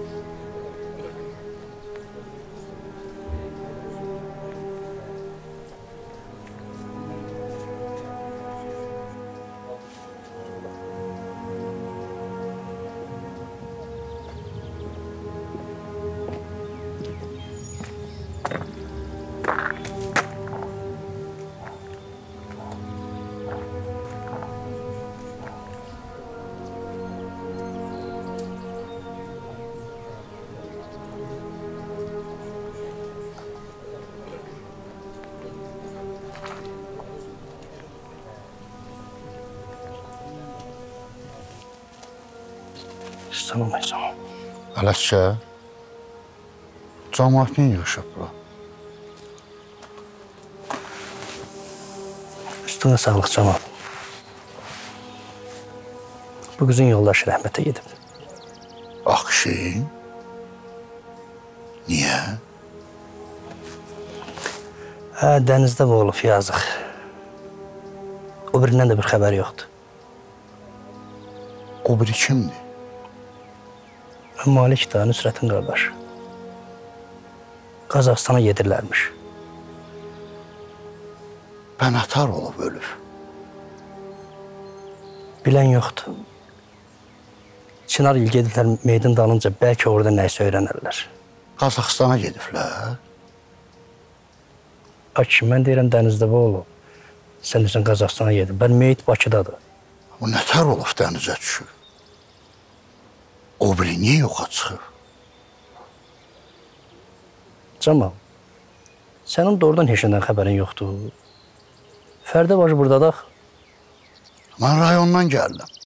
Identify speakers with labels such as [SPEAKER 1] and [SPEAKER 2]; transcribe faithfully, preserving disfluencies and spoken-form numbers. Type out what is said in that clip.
[SPEAKER 1] Tanımayacağım.
[SPEAKER 2] Ələşkə, cəmaat niyə yığışıb bura?
[SPEAKER 1] Üstüne sağlık Cemal. Bu kızın yoldaşı rəhmətə gedib.
[SPEAKER 2] Akşin? Niyə?
[SPEAKER 1] Hə, dənizdə boğulub, yazıq. O birindən də bir xəbər yoxdur.
[SPEAKER 2] O biri kimdir?
[SPEAKER 1] Malik da Nüsrətin qardaşı. Qazaxstana gedirlərmiş.
[SPEAKER 2] Bənətar olub ölüb.
[SPEAKER 1] Bilən yoxdur. Çınar il gedirlər meydin dalınca, bəlkə orada nəyisə öyrənərlər.
[SPEAKER 2] Qazaxstana gediblər.
[SPEAKER 1] Aki, mən deyirəm dənizdə boğulub. Sən deyirsən Qazaxstana gedib. Bən meyit Bakıdadır.
[SPEAKER 2] O nətər olub dənizə düşür? O biri niyə yoxa çıxır?
[SPEAKER 1] Cemal, sənin doğrudan heç nədən xəbərin yoxdur. Fərdə bacı buradadır.
[SPEAKER 2] Mən rayondan gəldim.